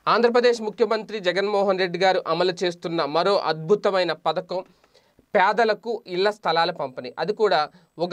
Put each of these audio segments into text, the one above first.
ఆంధ్రప్రదేశ్ ముఖ్యమంత్రి జగన్మోహన్ రెడ్డి గారు అమలు చేస్తున్న మరో అద్భుతమైన పథకం పేదలకు ఇళ్ల స్థలాల పంపిణీ. అది కూడా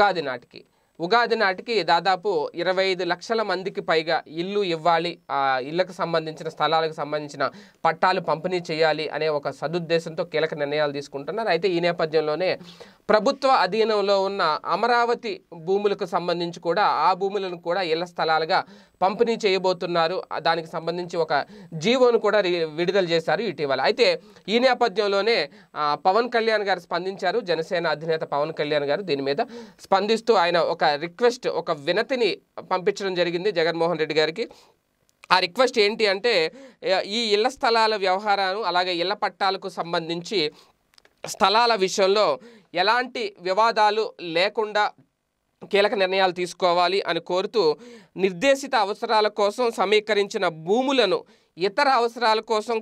ఉగాది నాటికి దాదాపు 25 లక్షల మందికి పైగా ఇల్లు ఇవ్వాలి, ఇళ్లకు సంబంధించిన స్థలాలకు సంబంధించిన పట్టాలు పంపిణీ చేయాలి అనే ఒక సదుద్దేశంతో కీలక నిర్ణయాలు తీసుకుంటున్నారు. అయితే ఈ నేపథ్యంలోనే ప్రభుత్వ అధీనంలో ఉన్న అమరావతి భూములకు సంబంధించి కూడా ఆ భూములను కూడా ఇళ్ల స్థలాలుగా పంపిణీ చేయబోతున్నారు. దానికి సంబంధించి ఒక జీవోను కూడా విడుదల చేశారు ఇటీవల. అయితే ఈ నేపథ్యంలోనే పవన్ కళ్యాణ్ గారు స్పందించారు. జనసేన అధినేత పవన్ కళ్యాణ్ గారు దీని మీద స్పందిస్తూ ఆయన ఒక రిక్వెస్ట్, ఒక వినతిని పంపించడం జరిగింది జగన్మోహన్ రెడ్డి గారికి. ఆ రిక్వెస్ట్ ఏంటి అంటే, ఈ ఇళ్ల స్థలాల వ్యవహారాలు అలాగే ఇళ్ల పట్టాలకు సంబంధించి స్థలాల విషయంలో ఎలాంటి వివాదాలు లేకుండా కీలక నిర్ణయాలు తీసుకోవాలి అని కోరుతూ నిర్దేశిత అవసరాల కోసం సమీకరించిన భూములను ఇతర అవసరాల కోసం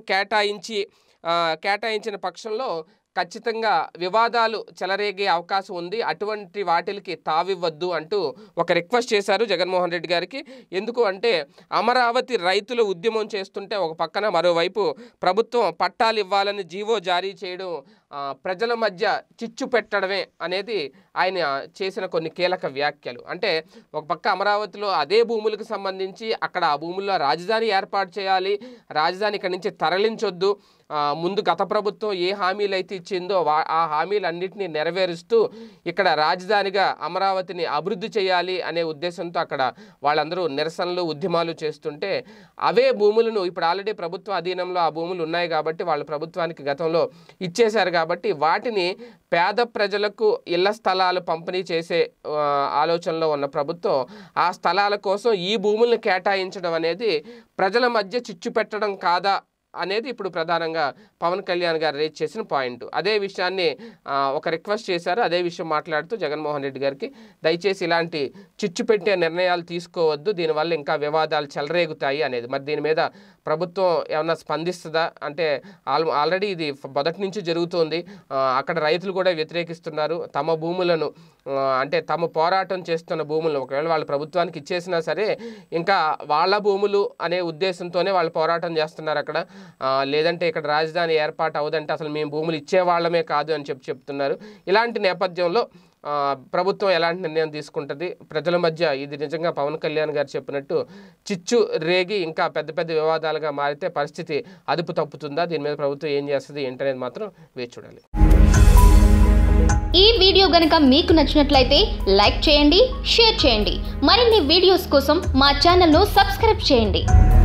కేటాయించిన పక్షంలో ఖచ్చితంగా వివాదాలు చెలరేగే అవకాశం ఉంది, అటువంటి వాటికి తావివ్వద్దు అంటూ ఒక రిక్వెస్ట్ చేశారు జగన్మోహన్ రెడ్డి గారికి. ఎందుకు అంటే అమరావతి రైతులు ఉద్యమం చేస్తుంటే ఒక పక్కన మరోవైపు ప్రభుత్వం పట్టాలు ఇవ్వాలని జీవో జారీ చేయడం ప్రజల మధ్య చిచ్చు పెట్టడమే అనేది ఆయన చేసిన కొన్ని కీలక వ్యాఖ్యలు. అంటే ఒక పక్క అమరావతిలో అదే భూములకు సంబంధించి అక్కడ ఆ భూముల్లో రాజధాని ఏర్పాటు చేయాలి, రాజధాని ఇక్కడి నుంచి తరలించొద్దు, ముందు గత ప్రభుత్వం ఏ హామీలు అయితే ఇచ్చిందో ఆ హామీలన్నింటినీ నెరవేరుస్తూ ఇక్కడ రాజధానిగా అమరావతిని అభివృద్ధి చేయాలి అనే ఉద్దేశంతో అక్కడ వాళ్ళందరూ నిరసనలు ఉద్యమాలు చేస్తుంటే అవే భూములను ఇప్పుడు ఆల్రెడీ ప్రభుత్వ అధీనంలో ఆ భూములు ఉన్నాయి కాబట్టి వాళ్ళు ప్రభుత్వానికి గతంలో ఇచ్చేశారు కాబట్టి వాటిని పేద ప్రజలకు ఇళ్ల స్థలాలు పంపిణీ చేసే ఆలోచనలో ఉన్న ప్రభుత్వం ఆ స్థలాల కోసం ఈ భూములను కేటాయించడం అనేది ప్రజల మధ్య చిచ్చు పెట్టడం కాదా అనేది ఇప్పుడు ప్రధానంగా పవన్ కళ్యాణ్ గారు రేజ్ చేసిన పాయింట్. అదే విషయాన్ని ఒక రిక్వెస్ట్ చేశారు. అదే విషయం మాట్లాడుతూ జగన్మోహన్ రెడ్డి గారికి దయచేసి ఇలాంటి చిచ్చు పెట్టే నిర్ణయాలు తీసుకోవద్దు, దీనివల్ల ఇంకా వివాదాలు చెలరేగుతాయి అనేది. మరి దీని మీద ప్రభుత్వం ఏమన్నా స్పందిస్తుందా అంటే ఆల్రెడీ ఇది మొదటి నుంచి జరుగుతోంది. అక్కడ రైతులు కూడా వ్యతిరేకిస్తున్నారు. తమ భూములను అంటే తమ పోరాటం చేస్తున్న భూములను ఒకవేళ వాళ్ళు ప్రభుత్వానికి ఇచ్చేసినా సరే ఇంకా వాళ్ళ భూములు అనే ఉద్దేశంతోనే వాళ్ళు పోరాటం చేస్తున్నారు అక్కడ. లేదంటే ఇక్కడ రాజధాని ఏర్పాటు అవదంటే అసలు మేము భూములు ఇచ్చేవాళ్ళమే కాదు అని చెప్తున్నారు. ఇలాంటి నేపథ్యంలో ప్రభుత్వం ఎలాంటి నిర్ణయం తీసుకుంటుంది, ప్రజల మధ్య ఇది నిజంగా పవన్ కళ్యాణ్ గారు చెప్పినట్టు చిచ్చు రేగి ఇంకా పెద్ద పెద్ద వివాదాలుగా మారితే పరిస్థితి అదుపు తప్పుతుందా, దీని మీద ప్రభుత్వం ఏం చేస్తుంది ఏంటనేది మాత్రం వేచి చూడాలి. ఈ వీడియో గనుక మీకు నచ్చినట్లయితే లైక్ చేయండి, షేర్ చేయండి. మరిన్ని వీడియోస్ కోసం మా ఛానల్ను సబ్స్క్రైబ్ చేయండి.